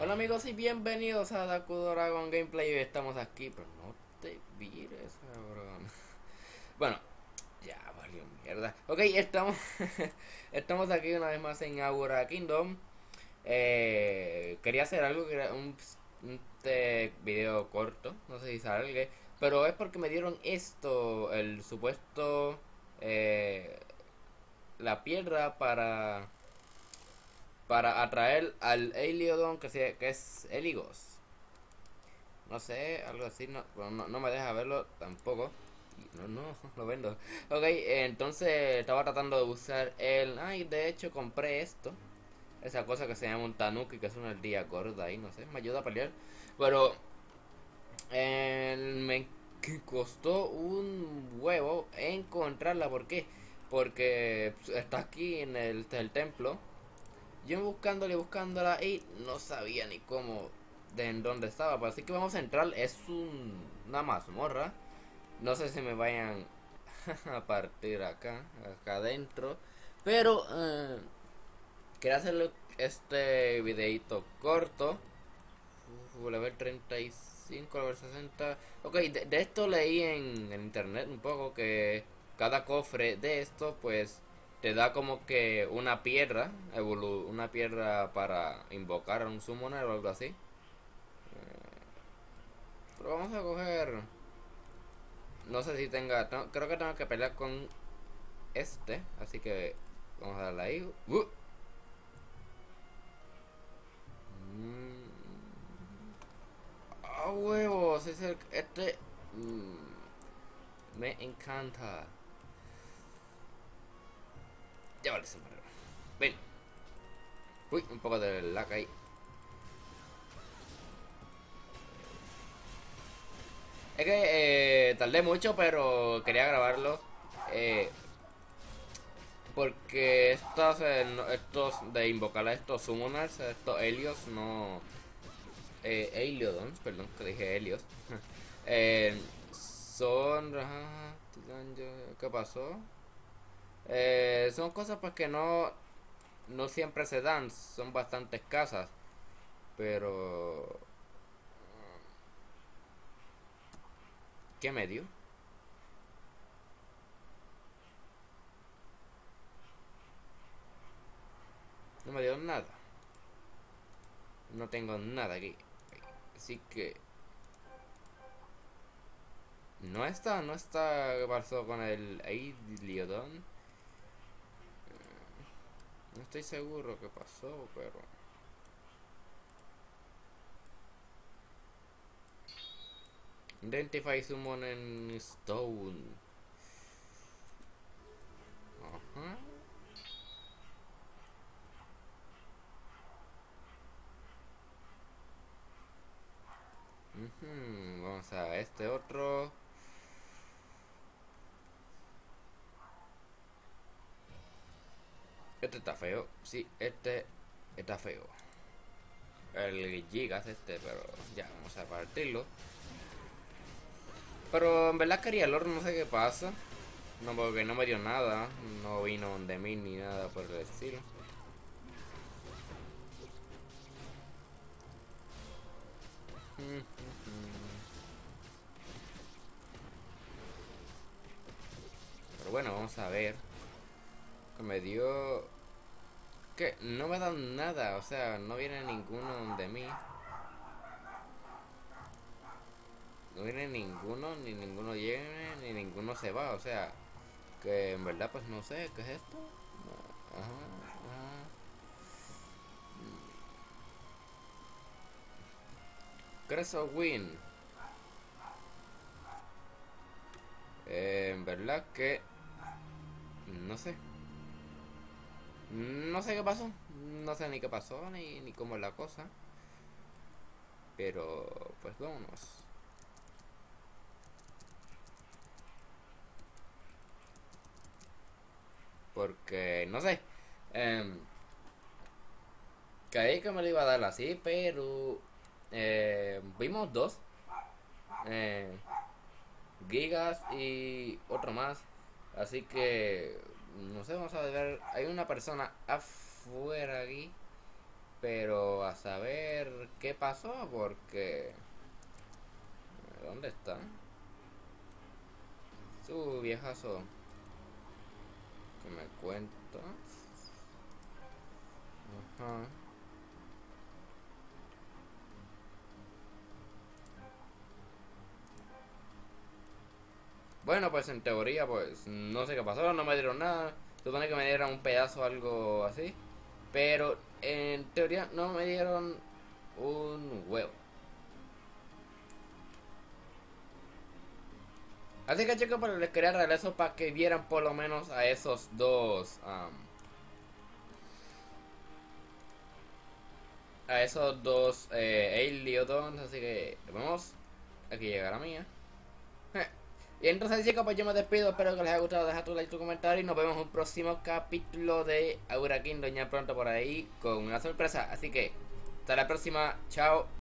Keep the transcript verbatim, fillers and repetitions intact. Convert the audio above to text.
Hola amigos y bienvenidos a Daku Dragon Gameplay. Hoy estamos aquí, pero no te vires, cabrón. Bueno, ya valió mierda. Ok, estamos estamos aquí una vez más en Agora Kingdom. Eh, quería hacer algo que era un, un te- video corto, no sé si salga, pero es porque me dieron esto, el supuesto, eh, la piedra para para atraer al Heliodon que, se, que es Heligos. No sé, algo así, no, bueno, no, no me deja verlo tampoco. Y no, no, lo vendo. Ok, eh, entonces estaba tratando de usar el... Ay, de hecho compré esto. Esa cosa que se llama un tanuki, que es una ardilla gorda ahí, no sé, me ayuda a pelear. Pero eh, me costó un huevo encontrarla. ¿Por qué? Porque está aquí en el, el templo. Yo buscándola y buscándola y no sabía ni cómo, de en dónde estaba. Pero así que vamos a entrar. Es un, una mazmorra. No sé si me vayan a partir acá, acá adentro. Pero eh, quería hacerle este videito corto. Uh, level treinta y cinco, level sesenta. Ok, de, de esto leí en, en internet un poco que cada cofre de esto pues te da como que una piedra, evolu una piedra para invocar a un summoner o algo así. Pero vamos a coger, no sé si tenga, no, creo que tengo que pelear con este, así que vamos a darle ahí. Uh. Mm. ¡Ah, huevos! Es el, este... mm, me encanta. Ya vale, se murió. Ven. Uy, un poco de lag ahí. Es que eh, tardé mucho, pero quería grabarlo. Eh, porque estos, eh, no- estos de invocar a estos summoners, a estos Helios, no. Eh, Heliodons, perdón, que dije Helios. eh, son. Ajá, ¿qué pasó? Eh, son cosas pues que no, no siempre se dan, son bastante escasas. Pero. ¿Qué me dio? No me dio nada. No tengo nada aquí. Así que no está, no está. ¿Qué pasó con el Ailiodon? No estoy seguro qué pasó, pero. Identify Summon en Stone. Ajá. Ujú. Vamos a este otro. Este está feo. Sí, este está feo. El Gigas este, pero ya, vamos a partirlo. Pero en verdad quería el oro, no sé qué pasa. No, porque no me dio nada. No vino de mí ni nada por el estilo. Pero bueno, vamos a ver. Que me dio. Que no me dan nada. O sea, no viene ninguno de mí. No viene ninguno, ni ninguno viene, ni ninguno se va. O sea, que en verdad, pues no sé, ¿qué es esto? Ajá, ajá. Crest of Win. Eh, en verdad que. No sé. No sé qué pasó. No sé ni qué pasó, ni, ni cómo es la cosa. Pero, pues vámonos. Porque, no sé. Eh, Creí que me lo iba a dar así, pero. Eh, vimos dos. Eh, Gigas y otro más. Así que. No sé, vamos a ver. Hay una persona afuera aquí. pero a saber qué pasó porque... ¿Dónde está? Su viejazo que me cuenta. Ajá. Bueno, pues en teoría, pues no sé qué pasó, no me dieron nada. Supone que me dieran un pedazo o algo así. Pero en teoría no me dieron un huevo. Así que chicos, pues les quería regalar eso para que vieran por lo menos a esos dos. Um, a esos dos eh, Ailiodons. Así que vamos. Aquí llega la mía. Y entonces chicos, pues yo me despido, espero que les haya gustado, dejar tu like, tu comentario y nos vemos en un próximo capítulo de Aura King, doña pronto por ahí con una sorpresa, así que hasta la próxima, chao.